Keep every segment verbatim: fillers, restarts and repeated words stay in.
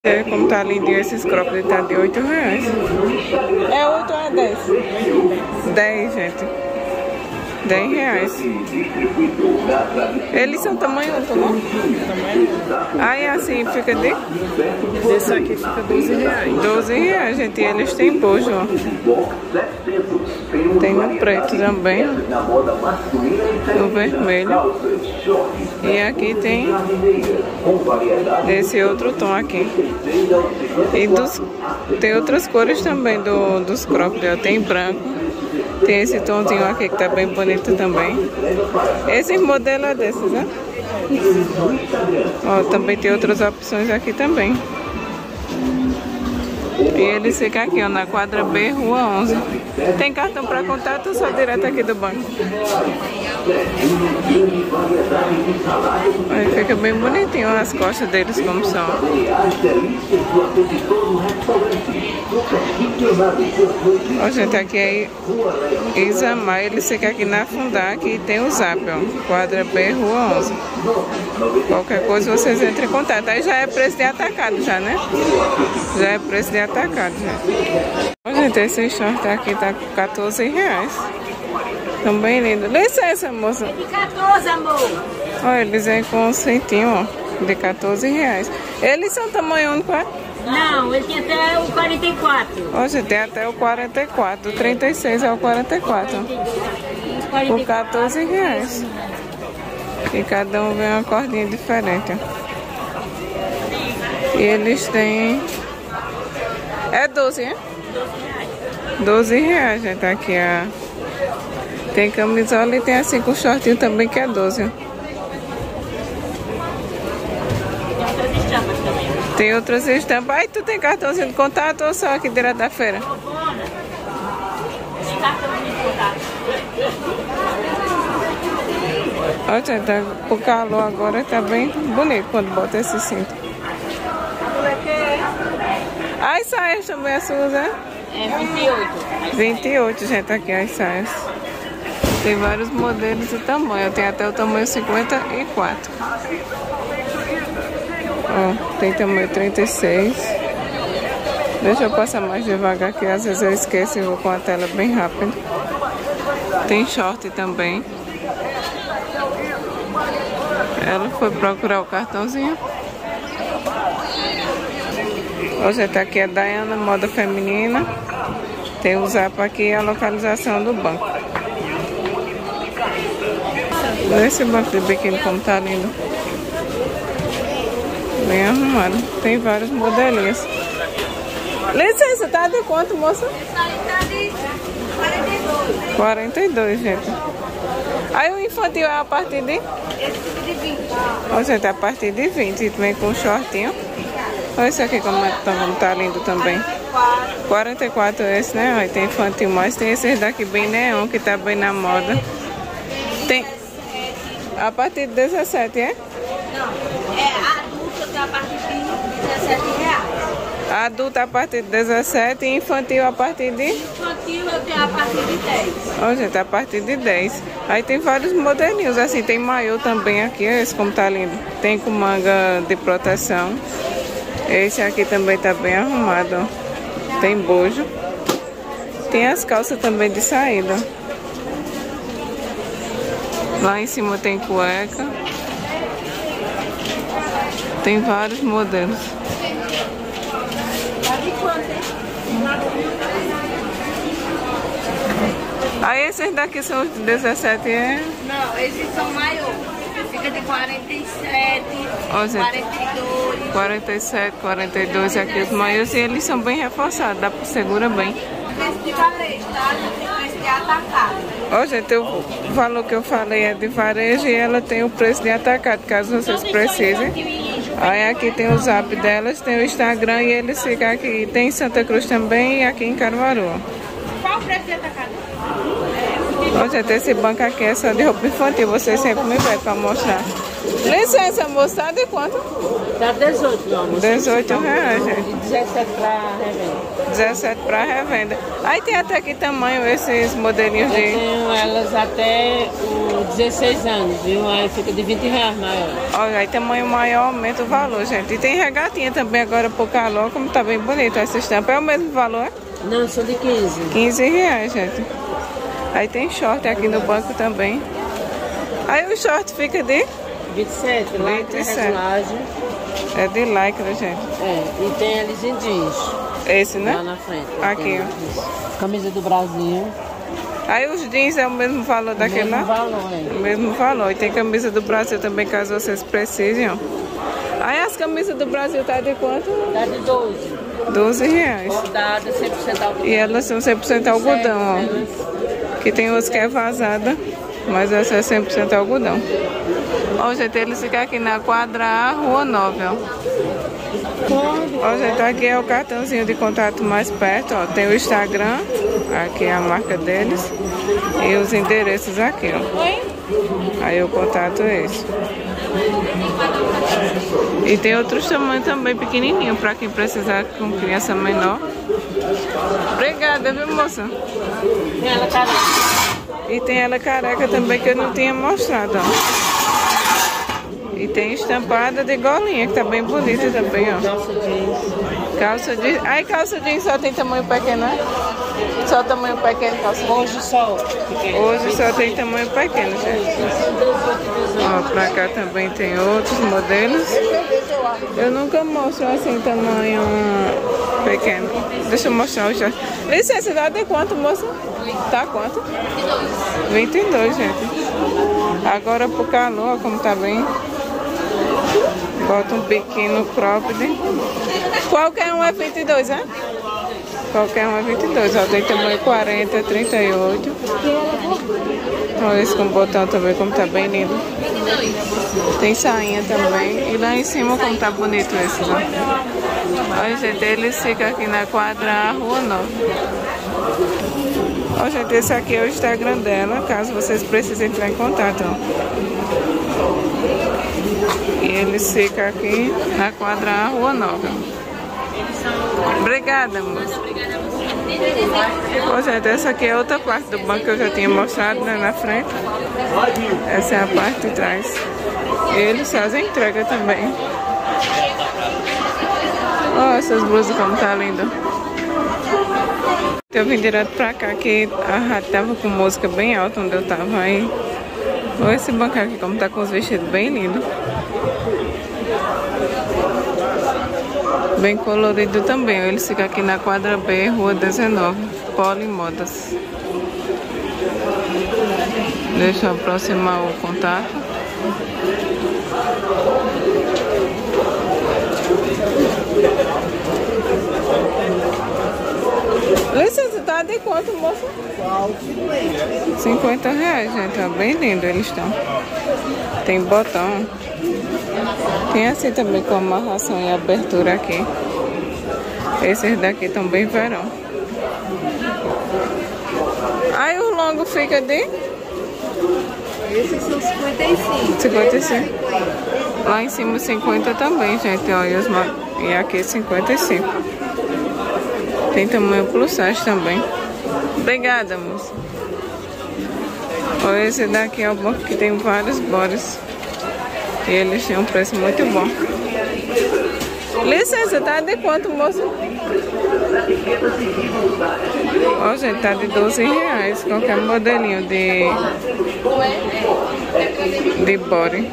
É, como tá lindinho esses cropped, tá de oito reais. É oito ou é dez? dez, gente. dez reais. Eles são tamanho único, não? Aí assim fica de? Esse aqui fica doze reais. doze reais, gente. E eles têm bojo, ó. Tem no preto também, ó. No vermelho. E aqui tem esse outro tom aqui. E dos, tem outras cores também do, dos cropped, ó. Tem branco. Tem esse tomzinho aqui que tá bem bonito também. Esse modelo é desses, né? Ó, também tem outras opções aqui também. E ele fica aqui, ó, na quadra B, rua onze. Tem cartão para contato ou só direto aqui do banco? Aí fica bem bonitinho as costas deles como são. Ó, gente, aqui é Isamar, ele fica aqui na Fundac e tem o Zap, ó, quadra B, rua onze. Qualquer coisa vocês entrem em contato. Aí já é preço de atacado já, né? Já é preço de atacado já. Ó, gente, esse short aqui tá com quatorze reais. Tão bem lindo. Licença, moça. De quatorze, amor. Ó, eles vêm com um cintinho, ó, de quatorze reais. Eles são tamanho único, é? Não, ele tem até o quarenta e quatro. Ó, gente, tem até o quarenta e quatro. Do trinta e seis ao quarenta e quatro. Por quatorze reais. E cada um vem uma cordinha diferente, ó. E eles têm... É doze, hein? doze reais, gente, aqui a... Tem camisola e tem assim com shortinho também que é doze, ó. Tem outras estampas. Aí tu tem cartãozinho de contato ou só aqui direto da feira? Tem cartãozinho de contato. Olha, tá, o calor agora tá bem bonito quando bota esse cinto. As saias também as suas, né? É vinte e oito. vinte e oito, gente, aqui as saias. Tem vários modelos e tamanho. Tem até o tamanho cinquenta e quatro. Ó, tem tamanho trinta e seis. Deixa eu passar mais devagar que às vezes eu esqueço e vou com a tela bem rápido. Tem short também. Ela foi procurar o cartãozinho. Ó, gente, aqui é Dayana, moda feminina. Tem o Zap aqui e a localização do banco. Olha esse banco de biquíni como tá lindo. Bem arrumado. Tem vários modelinhos. Licença, tá de quanto, moça? quarenta e dois, gente. Aí o infantil é a partir de? Ó, gente, é a partir de vinte. Vem com um shortinho. Olha esse aqui como, é, como tá lindo também. quarenta e quatro esse, né? Aí tem infantil, mas tem esses daqui bem neon, que tá bem na moda. Tem a partir de dezessete, é? Não, é adulto tem a partir de dezessete reais. Adulto a partir de dezessete e infantil a partir de? Infantil eu tenho a partir de dez. Ó, gente, a partir de dez. Aí tem vários modelinhos, assim, tem maiô também aqui, olha esse como tá lindo. Tem com manga de proteção. Esse aqui também tá bem arrumado, ó. Tem bojo. Tem as calças também de saída. Lá em cima tem cueca. Tem vários modelos. Aí esses daqui são os de dezessete, é? Não, esses são maiores. Fica de quarenta e sete, Ó, gente, quarenta e dois. quarenta e sete, quarenta e dois aqui os maiores e eles são bem reforçados, dá pra segura bem. Preço de varejo, tá? Tem preço de atacado. Ó, gente, o valor que eu falei é de varejo e ela tem o preço de atacado, caso vocês precisem. Aí aqui tem o Zap delas, tem o Instagram e eles ficam aqui. Tem em Santa Cruz também e aqui em Caruaru. Qual o preço de atacado? Ó, gente, esse banco aqui é só de roupa infantil, vocês sempre me pedem pra mostrar. Licença, moça, tá de quanto? Tá dezoito, não, moça. dezoito reais, gente. E dezessete pra revenda. dezessete para revenda. Aí tem até que tamanho esses modelinhos Eu de... tenho elas até os dezesseis anos, viu? Aí fica de vinte reais maior. Olha, aí tamanho maior aumenta o valor, gente. E tem regatinha também agora por calor, como tá bem bonito essa estampa. É o mesmo valor, é? Não, são de quinze. quinze reais, gente. Aí tem short aqui no banco também. Aí o short fica de... vinte e sete, lá vinte e tem sete. regulagem. É de lycra, gente. É, e tem eles em jeans. Esse, né? Lá na frente. Aqui, tem ó. isso. Camisa do Brasil. Aí os jeans é o mesmo valor daquele Mesmo lá? valor, é. O mesmo valor. E tem camisa do Brasil também, caso vocês precisem, ó. Aí as camisas do Brasil tá de quanto? Tá de doze. doze reais. Bordada, cem por cento algodão. E elas são cem por cento algodão, ó. Elas- Que tem outros que é vazada, mas essa é cem por cento algodão. Ó, gente, eles ficam aqui na quadra A, Rua nove, ó. Ó, gente, aqui é o cartãozinho de contato mais perto, ó. Tem o Instagram, aqui é a marca deles. E os endereços aqui, ó. Aí o contato é esse. E tem outros tamanhos também pequenininho, pra quem precisar com criança menor. Obrigada, viu, moça? Tem ela careca. E tem ela careca também, que eu não tinha mostrado, ó. E tem estampada de golinha, que tá bem bonita também, ó. Calça jeans. Calça jeans. Aí calça jeans só tem tamanho pequeno, né? Só tamanho pequeno, calça jeans. Hoje só. Hoje só tem tamanho pequeno, gente. Ó, pra cá também tem outros modelos. Eu nunca mostro assim, tamanho pequeno. Deixa eu mostrar o short. Licença, dá de quanto, moça? Tá quanto? vinte e dois, gente. Agora pro calor, ó, como tá bem. Bota um biquíni cropped. Qualquer um é vinte e dois, né? Qualquer um é vinte e dois. Ó, tem tamanho quarenta, trinta e oito. Olha esse com botão também, como tá bem lindo. Tem sainha também. E lá em cima, como tá bonito esse, ó. Olha, gente, eles ficam aqui na quadra A, Rua nove. Ó, gente, esse aqui é o Instagram dela, caso vocês precisem entrar em contato, ó. E eles ficam aqui na quadra A, Rua nove. Obrigada, moça. Ó, gente, essa aqui é outra parte do banco que eu já tinha mostrado, né, na frente. Essa é a parte de trás. E eles fazem entrega também. Ó, essas blusas como tá lindo. Eu vim direto pra cá, que a rádio tava com música bem alta onde eu tava aí. Olha esse banco aqui, como tá com os vestidos bem lindos. Bem colorido também. Eles ficam aqui na quadra B, Rua dezenove, Polimodas. Deixa eu aproximar o contato. Licença, tá de quanto, moça? cinquenta reais, gente. Tá bem lindo eles estão. Tem botão. Tem assim também com amarração e abertura aqui. Esses daqui estão bem verão. Aí o longo fica de? Esses são cinquenta e cinco. cinquenta e cinco. Lá em cima cinquenta também, gente. Ó, e, os ma... e aqui cinquenta e cinco. Tem tamanho plus size também. Obrigada, moça. Olha, esse daqui é o banco que tem vários bores. E eles têm um preço muito bom. Licença, tá de quanto, moça? Ó, gente, tá de doze reais. Qualquer modelinho de... de body.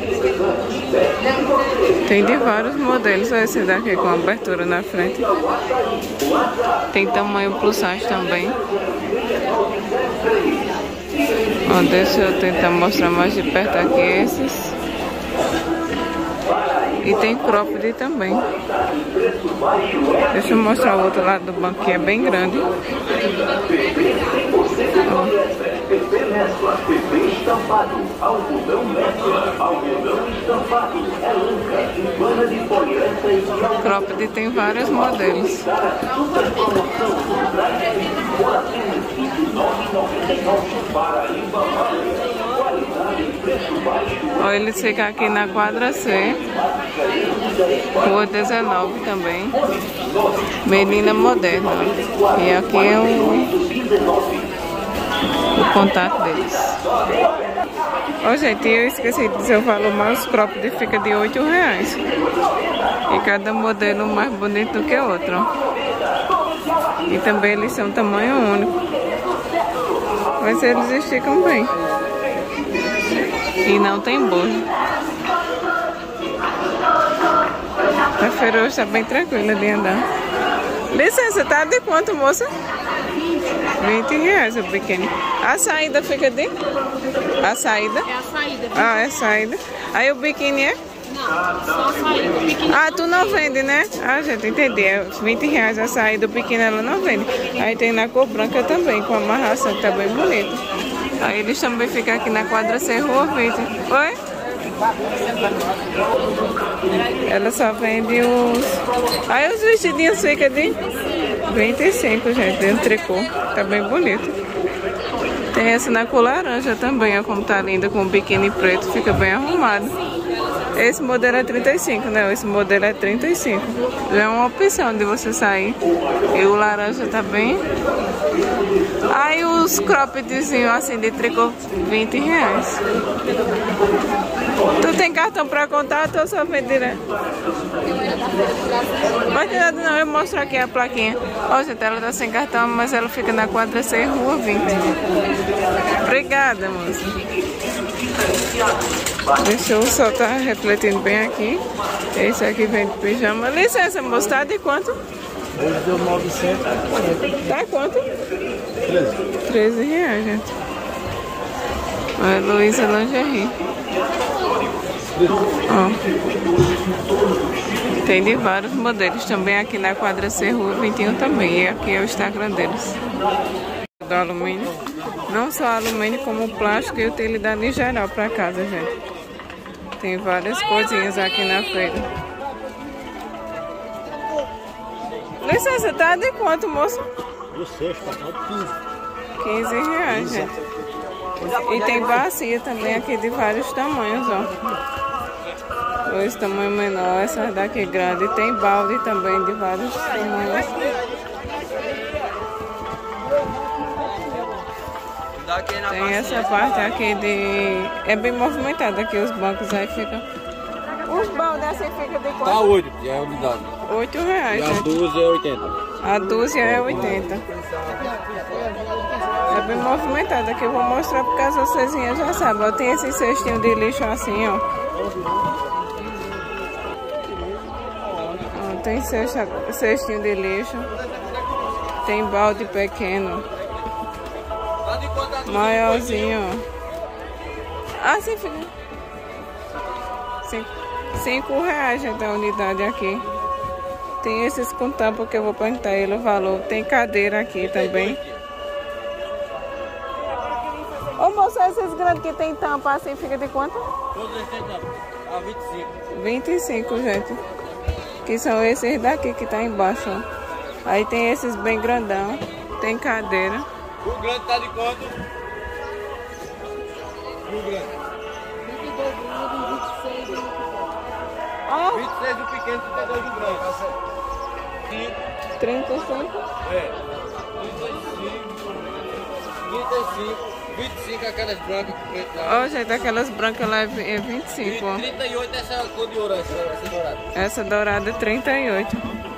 Tem de vários modelos. Olha esse daqui com abertura na frente. Tem tamanho plus size também. Ó, deixa eu tentar mostrar mais de perto aqui esses. E tem cropped também. Deixa eu mostrar o outro lado do banco, que é bem grande. Ó. Cropped tem vários modelos. Olha, ele fica aqui na quadra C, rua dezenove também, Menina Moderna. E aqui é o, o contato deles. Ó, gente, eu esqueci de dizer o valor, mas os cropped fica de oito reais. E cada modelo mais bonito do que o outro. E também eles são tamanho único. Mas eles esticam bem. E não tem bojo. A feira hoje está bem tranquila de andar. Licença, tá de quanto, moça? vinte reais o pequeno. A saída fica de? A saída? É a saída. Ah, é a saída. Aí o biquíni é? Não, só a saída. O biquíni Ah, tu não vende, né? Ah, gente, entendi. É vinte reais a saída, o pequeno ela não vende. Aí tem na cor branca também, com amarração, que tá bem bonito. Aí eles também ficam aqui na quadra C, Rua vinte. Oi? Ela só vende os... Aí os vestidinhos ficam de vinte e cinco, gente, tem um tricô. Tá bem bonito. Tem essa na cor laranja também, ó, como tá linda, com o biquíni preto, fica bem arrumado. Esse modelo é trinta e cinco, né? Esse modelo é trinta e cinco. Já é uma opção de você sair. E o laranja tá bem. Aí os croppedzinhos assim de tricô, vinte reais. Tu tem cartão pra contato ou só vem direto? Mas cuidado não, eu mostro aqui a plaquinha. Ó, gente, ela tá sem cartão, mas ela fica na quadra C, Rua vinte. Obrigada, moça. Deixa o sol tá refletindo bem aqui. Esse aqui vem de pijama. Licença, moça, tá de quanto? Hoje deu novecentos. Tá quanto? treze. treze reais, gente. Olha, Luísa Lingerie. Ó. Tem de vários modelos também aqui na quadra C, Rua vinte e um também. E aqui é o Instagram deles. Do alumínio. Não só alumínio, como plástico e utilidade em geral para casa, gente. Tem várias coisinhas aqui na feira. Licença, tá de quanto, moço? Do sexto, passando quinze. quinze reais, gente. E tem bacia também aqui de vários tamanhos, ó. Esse tamanho menor, essa daqui é grande. E tem balde também de vários tamanhos. Tem essa parte aqui de... É bem movimentada aqui os bancos, aí fica... Os baldes assim ficam de quanto? Tá oito, já é unidade. oito reais, E a gente. dúzia é oitenta. A dúzia é oitenta. É bem movimentada aqui. Eu vou mostrar por causa vocês já sabem. Ó, tem esse cestinho de lixo assim, ó. Ó, tem cesta, cestinho de lixo. Tem balde pequeno. Maiorzinho, ó. Assim fica. Cinco, cinco reais, gente, a unidade aqui. Tem esses com tampa que eu vou perguntar ele o valor. Tem cadeira aqui também. Ô moço, esses grandes que tem tampa assim fica de quanto? Todos eles têm tampa. A vinte e cinco. vinte e cinco, gente. Que são esses daqui que tá embaixo, ó. Aí tem esses bem grandão. Tem cadeira. O grande tá de quanto? O grande. vinte e dois grande, vinte e seis. Ó, vinte e seis do pequeno, trinta e dois do grande. trinta e cinco. É. trinta e cinco. trinta e cinco. vinte e cinco aquelas brancas com preto lá. Ó, gente, aquelas brancas lá é vinte e cinco, ó. E trinta e oito essa cor de ouro, essa, essa dourada. Essa dourada é trinta e oito.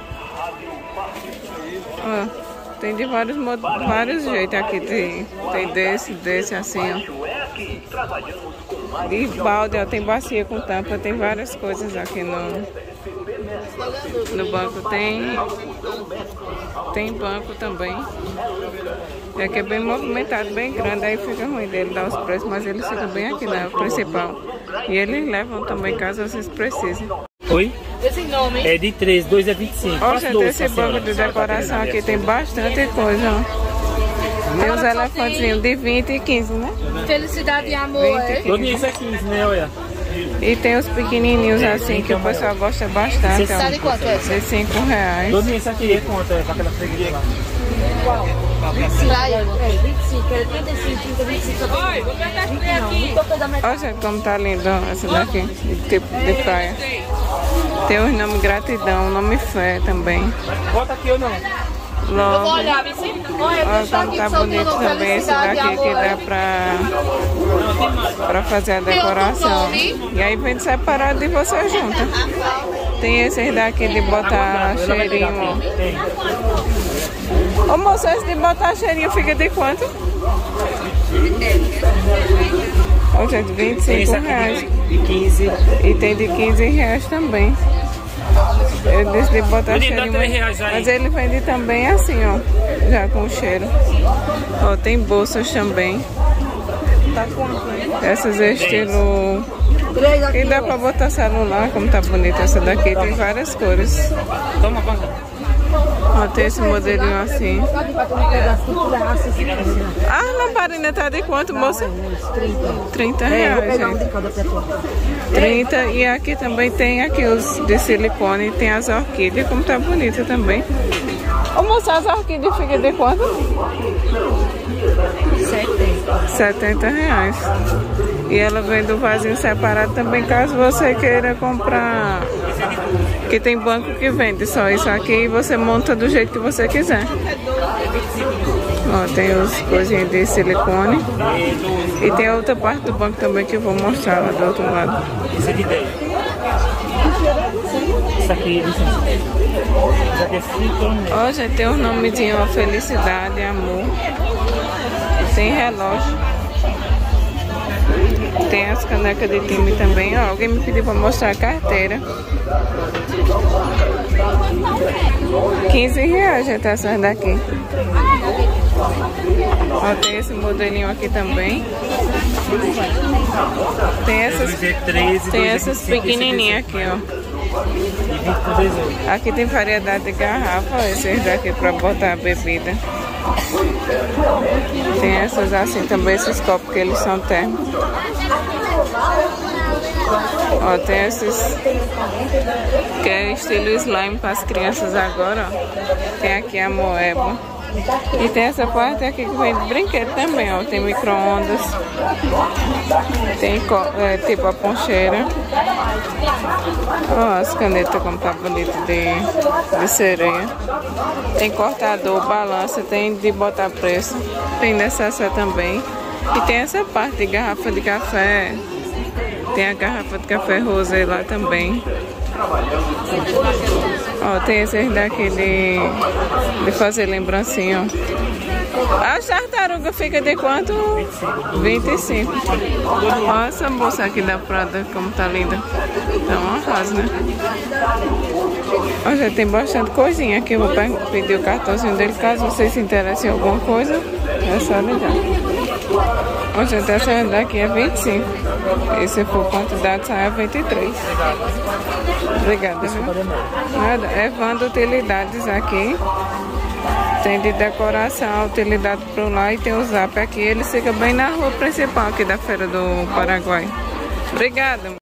Ó. Tem de vários, vários jeitos aqui. Tem, tem desse, desse assim, ó. De balde, ó. Tem bacia com tampa. Tem várias coisas aqui no, no banco. Tem, tem banco também. É que é bem movimentado, bem grande. Aí fica ruim dele dar os preços. Mas eles ficam bem aqui na principal. E eles levam também caso vocês precisem. Oi? Esse nome, hein? É de treze, dois é vinte e cinco. Ó, gente, esse banco de decoração aqui tem bastante coisa, ó. Tem uns elefantezinhos de vinte e quinze, né? Felicidade e amor, vinte e é? quinze. Doninha, isso é quinze, né? Olha. E tem os pequenininhos assim que o pessoal gosta bastante, Tá de ó. quanto é esse? De cinco reais. Doninha, isso aqui é quanto? É pra aquela freguesia lá. É, vinte e cinco, era trinta e cinco, trinta, vinte e cinco, vinte não, não tô toda metade. Olha, gente, como tá lindo essa daqui, de tipo de praia. Tem o nome Gratidão, o nome Fé também. Bota aqui ou não? Logo. Olha, Vicente, olha, Olha como tá bonito também esse daqui que dá pra, pra fazer a decoração. E aí vem separado e você junta. Tem esses daqui de botar cheirinho. Ô moço, esse de botar cheirinho fica de quanto? Ô gente, vinte e cinco reais. De quinze. E tem de quinze reais também. Eu decidi botar cheirinho, mas, mas ele vende também assim, ó, já com cheiro. Ó, tem bolsas também. Essas é estilo... E dá pra botar celular, como tá bonita essa daqui. Tem várias cores. Toma, banca. Ó, tem esse modelinho assim. Ah, a lamparina tá de quanto, moça? trinta reais, gente. trinta. E aqui também tem aqui os de silicone. Tem as orquídeas, como tá bonita também. Ô moça, as orquídeas ficam de quanto? setenta reais. E ela vem do vasinho separado também, caso você queira comprar. Que tem banco que vende só isso aqui e você monta do jeito que você quiser. Ó, tem os coisinhas de silicone. E tem a outra parte do banco também que eu vou mostrar lá do outro lado. Esse é de dez. Isso aqui, licença. Isso aqui é cinco. Ó, gente, tem um nomezinho, ó, Felicidade, Amor. Tem relógio. Tem as canecas de time também. Ó, alguém me pediu pra mostrar a carteira. quinze reais, gente, essas daqui. Ó, tem esse modelinho aqui também. Tem essas, tem essas pequenininhas aqui, ó. Aqui tem variedade de garrafa, esses daqui pra botar a bebida. Tem essas assim também, esses copos que eles são térmicos. Ó, tem esses que é estilo slime para as crianças agora, ó. Tem aqui a moeba. E tem essa parte aqui que vem de brinquedo também, ó. Tem micro-ondas. Tem é, tipo a poncheira. Ó, as canetas como tá bonito de, de sereia. Tem cortador, balança, tem de botar preço. Tem necessaire também. E tem essa parte de garrafa de café. Tem a garrafa de café rosé lá também. Ó, tem esses daqui de, de fazer lembrancinha. As tartarugas fica de quanto? vinte e cinco. Olha essa bolsa aqui da Prada, como tá linda. Tá uma arraso, né? Ó, já tem bastante coisinha aqui. Eu vou pedir o cartãozinho dele, caso vocês se interessem em alguma coisa. É só ligar. Ó, gente, essa daqui é vinte e cinco. E se for quantidade, sai a vinte e três. Obrigada, viu? Nada. É Vanda Utilidades aqui. Tem de decoração, utilidade por lá e tem o Zap aqui. Ele fica bem na rua principal aqui da Feira do Paraguai. Obrigada.